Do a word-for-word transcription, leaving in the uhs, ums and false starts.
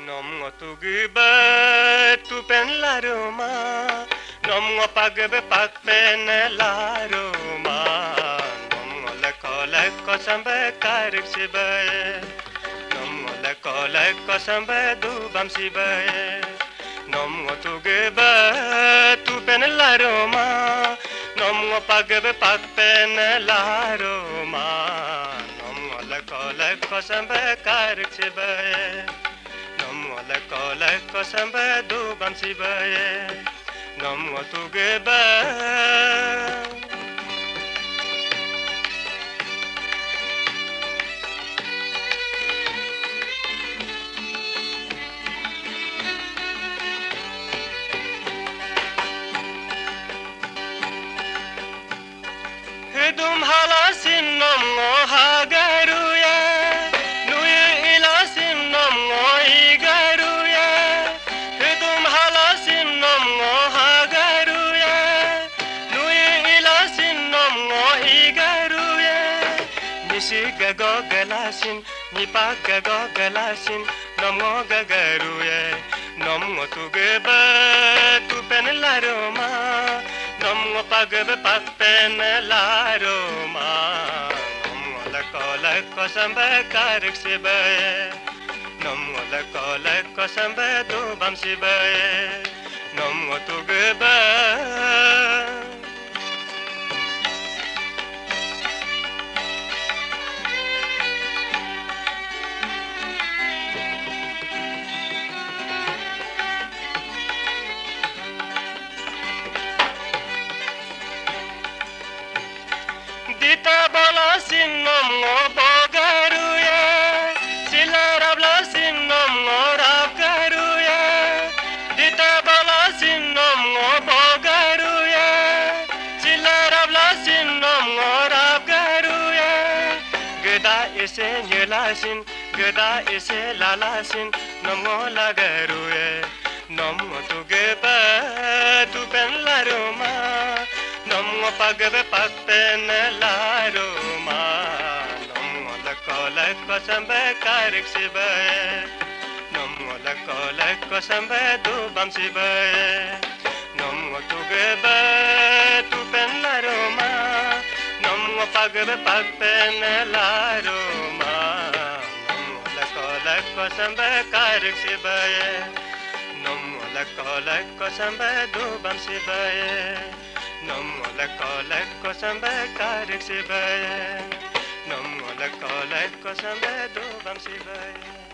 Nom tu gibe tu pen la Roma, nom pagbe pak pen la Roma, nom le kole kosambe karik sibe, nom le kole kosambe du bam sibe, nom tu gibe tu pen la Roma, nom pagbe pak pen la Roma, nom le kole kosambe karik sibe. Nom le kole kosambe du bam sibe, nom tu gebe. Hidum halasin nom ngo hagaruye, nuye ilasin nom ngo igaruye. Hidum halasin nom ngo hagaruye, nuye ilasin nom ngo igaruye. Nisi gago galasin, nipa gago galasin, nom ngo gagaruye, nom ngo tugebe tu pen la Roma. Nom pagbe pak pen la Roma, nom le kole kosambe karik sibe, nom le kole kosambe du bam sibe, nom tu gebe. Dita balasin nom ngo bogaruye, sila rablasin nom ngo rabgaruye. Dita balasin nom ngo bogaruye, sila rablasin nom ngo rabgaruye. Geda ise nyelasin, geda ise lalasin, nom ngo lagaruye. Nom tu gebe tu pen la Roma. Nom pagbe pak pen la Roma, nom le kole kosambe karik sibe, nom le kole kosambe du bam sibe, nom tu gebe tu pen la Roma, nom pagbe pak pen la Roma, nom le kole kosambe karik sibe, nom le kole kosambe du bam sibe. Nom le kole kosambe karik sibe, nom le kole kosambe du bam sibe.